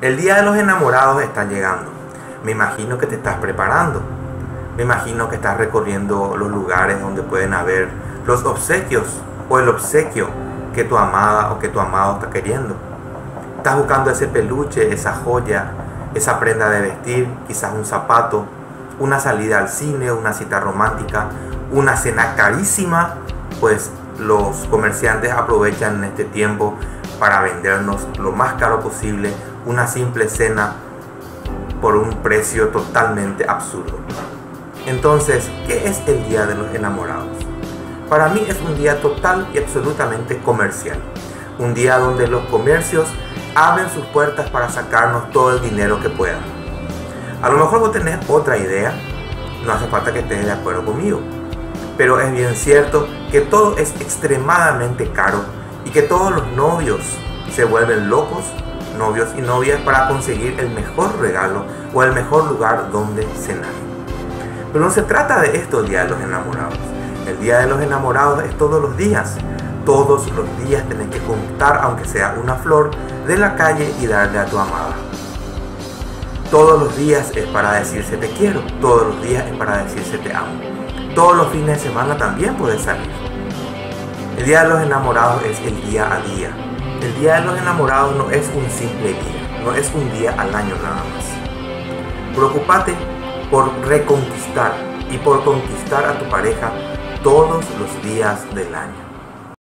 El día de los enamorados está llegando. Me imagino que te estás preparando. Me imagino que estás recorriendo los lugares donde pueden haber los obsequios o el obsequio que tu amada o que tu amado está queriendo. Estás buscando ese peluche, esa joya, esa prenda de vestir, quizás un zapato, una salida al cine, una cita romántica, una cena carísima, pues los comerciantes aprovechan en este tiempo para vendernos lo más caro posible una simple cena por un precio totalmente absurdo. Entonces, ¿qué es el Día de los Enamorados? Para mí es un día total y absolutamente comercial. Un día donde los comercios abren sus puertas para sacarnos todo el dinero que puedan. A lo mejor vos tenés otra idea, no hace falta que estés de acuerdo conmigo. Pero es bien cierto que todo es extremadamente caro y que todos los novios se vuelven locos, novios y novias, para conseguir el mejor regalo o el mejor lugar donde cenar. Pero no se trata de esto el Día de los Enamorados. El Día de los Enamorados es todos los días. Todos los días tenés que juntar, aunque sea una flor, de la calle y darle a tu amada. Todos los días es para decirse te quiero. Todos los días es para decirse te amo. Todos los fines de semana también puedes salir. El Día de los Enamorados es el día a día. El Día de los Enamorados no es un simple día, no es un día al año nada más. Preocúpate por reconquistar y por conquistar a tu pareja todos los días del año.